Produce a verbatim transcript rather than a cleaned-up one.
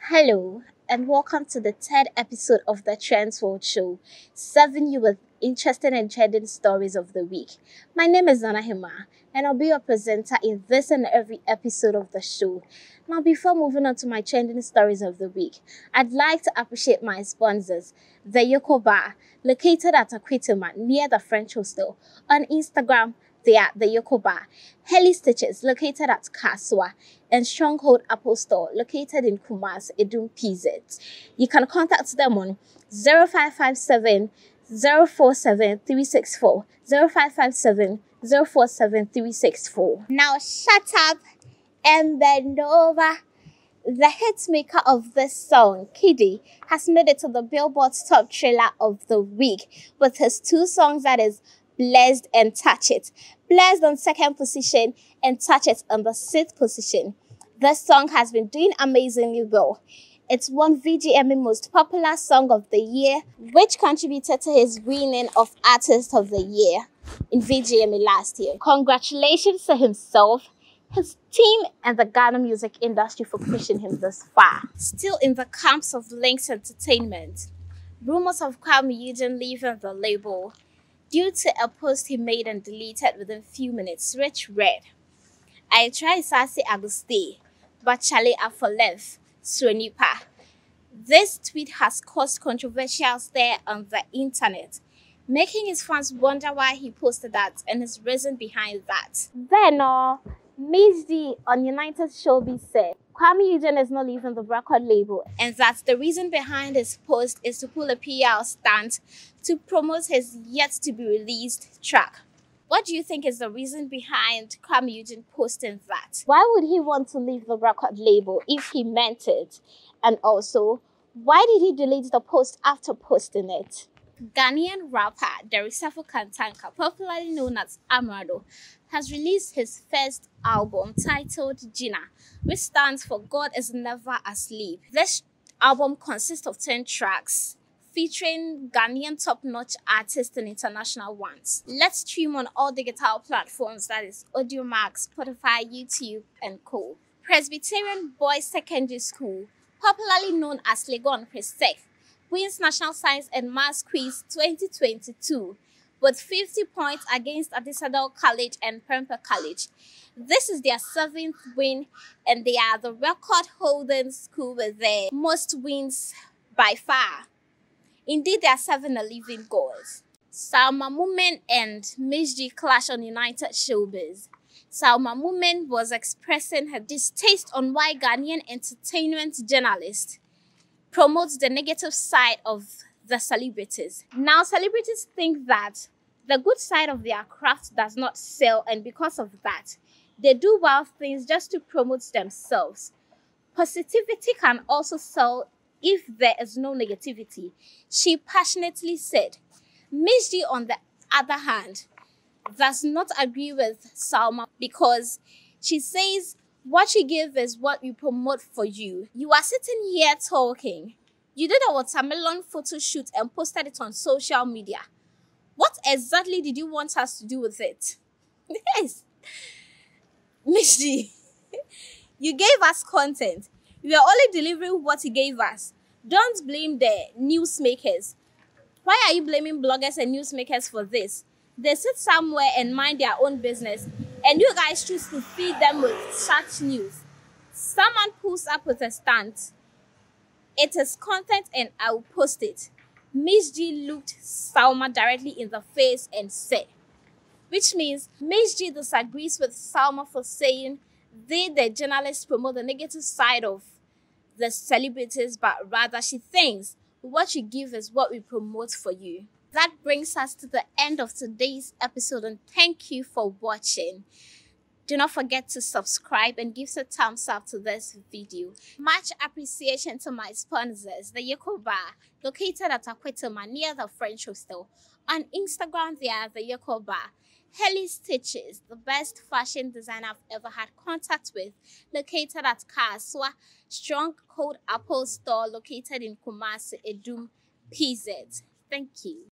Hello, and welcome to the third episode of the Trends World Show, serving you with interesting and trending stories of the week. My name is Zana Hima, and I'll be your presenter in this and every episode of the show. Now, before moving on to my trending stories of the week, I'd like to appreciate my sponsors, the Yoko Bar, located at Akwituma near the French Hostel. On Instagram, they are the Yoko Bar, Heli Stitches, located at Kaswa, and Stronghold Apple Store, located in Kumas, Edum, P Z. You can contact them on zero five five seven, zero four seven, three six four, zero five five seven, zero four seven, three six four. Now shut up and bend over. The hit maker of this song, Kiddy, has made it to the Billboard's top trailer of the week with his two songs, that is Blessed and Touch It. Blessed on second position and Touch It on the sixth position. This song has been doing amazingly well. It's won V G M A Most Popular Song of the Year, which contributed to his winning of Artist of the Year in V G M A last year. Congratulations to himself, his team, and the Ghana music industry for pushing him this far. Still in the camps of Lynx Entertainment, rumors of Kwame Eugene leaving the label due to a post he made and deleted within a few minutes, which read, I try Sasi Agusti, but Charlie Afolef, Swenipa. This tweet has caused controversial stir on the internet, making his fans wonder why he posted that and his reason behind that. Then, uh, Miss D on United Showbiz said, Kwame Eugene is not leaving the record label, and that the reason behind his post is to pull a P R stunt to promote his yet-to-be-released track. What do you think is the reason behind Kwame Eugene posting that? Why would he want to leave the record label if he meant it? And also, why did he delete the post after posting it? Ghanaian rapper Derisafo Kantanka, popularly known as Amado, has released his first album titled Gina, which stands for God is Never Asleep. This album consists of ten tracks, featuring Ghanaian top-notch artists and international ones. Let's stream on all digital platforms, that is Audiomack, Spotify, YouTube, and co. Presbyterian Boys Secondary School, popularly known as Legon Presec, wins National Science and Maths Quiz twenty twenty-two with fifty points against Adisadel College and Prempeh College. This is their seventh win, and they are the record-holding school with the most wins by far. Indeed, there are seven living goals. Salma Mumen and Miss G clash on United Showbiz. Salma Mumen was expressing her distaste on why Ghanaian entertainment journalists promotes the negative side of the celebrities. Now, celebrities think that the good side of their craft does not sell, and because of that, they do wild things just to promote themselves. Positivity can also sell if there is no negativity, she passionately said. Miss G, on the other hand, does not agree with Salma because she says what you give is what you promote for you. You are sitting here talking. You did a watermelon photo shoot and posted it on social media. What exactly did you want us to do with it? Yes. Miss G, you gave us content. We are only delivering what you gave us. Don't blame the newsmakers. Why are you blaming bloggers and newsmakers for this? They sit somewhere and mind their own business, and you guys choose to feed them with such news. Someone pulls up with a stunt. It is content and I will post it. Miss G looked Salma directly in the face and said, which means Miss G disagrees with Salma for saying they, the journalists, promote the negative side of the celebrities, but rather she thinks what you give is what we promote for you. That brings us to the end of today's episode, and thank you for watching. Do not forget to subscribe and give a thumbs up to this video. Much appreciation to my sponsors, the Yoko Bar, located at Akwetoma near the French Hostel. On Instagram, they are the Yoko Bar. Heli Stitches, the best fashion designer I've ever had contact with, located at Kaswa. Stronghold Apple Store, located in Kumasi, Edum, P Z. Thank you.